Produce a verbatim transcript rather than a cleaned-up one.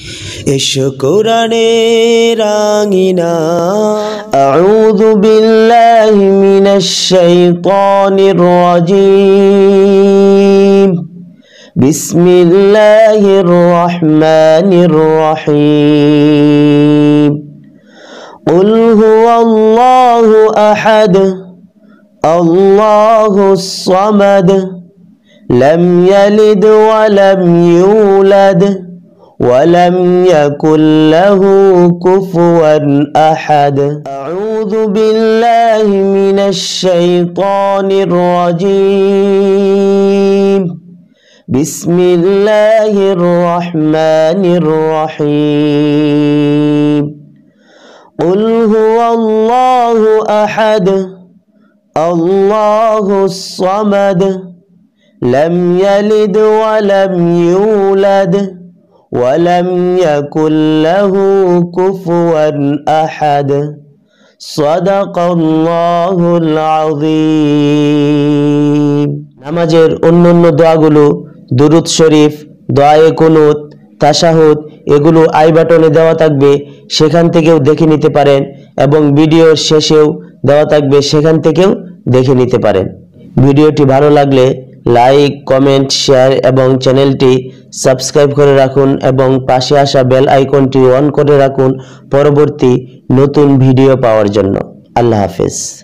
এসো কোরআনের আঙিনা আউযু বিল্লাহি মিনাশ শাইতানির রাজীম বিসমিল্লাহির রহমানির রহিম কুল হুয়াল্লাহু আহাদ আল্লাহুস সামাদ লাম ইয়ালিদ ওয়া লাম ইউলাদ ولم يكن له كفوا أحد أعوذ بالله من الشيطان الرجيم بسم الله الرحمن الرحيم قل هو الله أحد الله الصمد لم يلد ولم يولد ولم يكن له كفوا أحد صدق الله العظيم নামাজের অন্যান্য দোয়াগুলো দুরূদ শরীফ, দোয়ায়ে কুনুত, তাশাহুদ এগুলো আই বাটনে দেওয়া থাকবে, সেখান থেকেও দেখে নিতে পারেন এবং ভিডিওর শেষেও দেওয়া থাকবে, সেখান থেকেও দেখে নিতে পারেন। ভিডিওটি ভালো লাগলে লাইক, কমেন্ট, শেয়ার এবং চ্যানেলটি সাবস্ক্রাইব করে রাখুন এবং পাশে আসা বেল আইকনটি অন করে রাখুন পরবর্তী নতুন ভিডিও পাওয়ার জন্য। আল্লাহ হাফেজ।